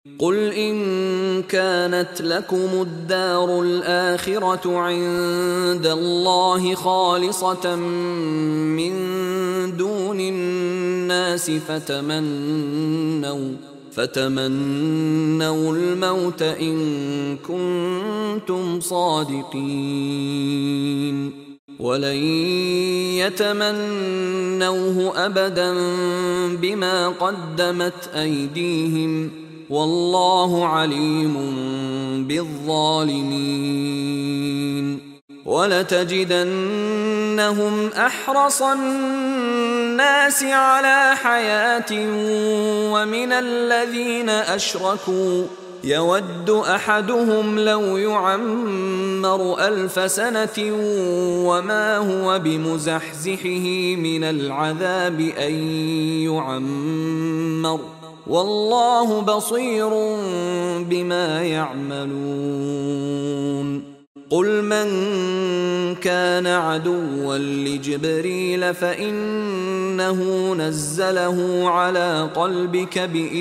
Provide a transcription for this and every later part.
قل إن كانت لكم الدار الآخرة عند الله خالصة من دون الناس فتمنوا الموت إن كنتم صادقين ولن يتمنوه أبدا بما قدمت أيديهم والله عليم بالظالمين ولتجدنهم أحرص الناس على حياة ومن الذين أشركوا يود أحدهم لو يعمر 1000 سنة وما هو بمزحزحه من العذاب أن يعمر والله بصير بما يعملون قل من كان عدوا لجبريل فإنه نزله على قلبك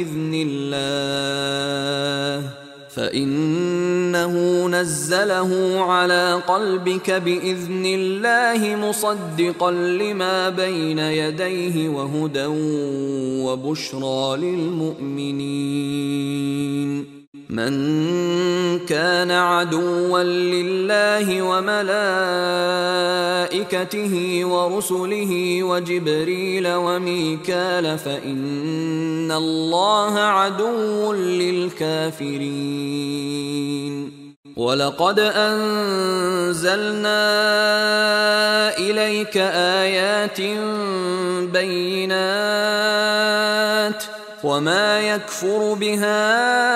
بإذن الله مصدقا لما بين يديه وهدى وبشرى للمؤمنين من كان عدوا لله وملائكته ورسله وجبريل وميكال فإن الله عدو للكافرين ولقد أنزلنا إليك آيات بينات وما يكفر بها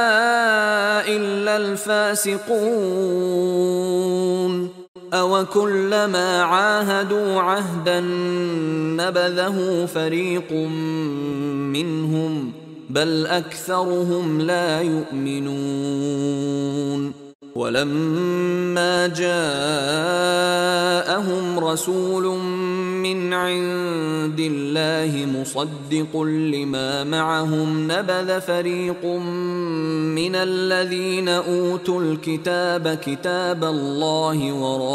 إلا الفاسقون أوكلما عاهدوا عهدا نبذه فريق منهم بل أكثرهم لا يؤمنون ولما جاءهم رسول من عند الله مصدق لما معهم نبذ فريق من الذين أوتوا الكتاب كتاب الله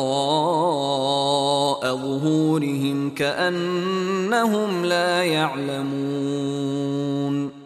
وراء ظهورهم كأنهم لا يعلمون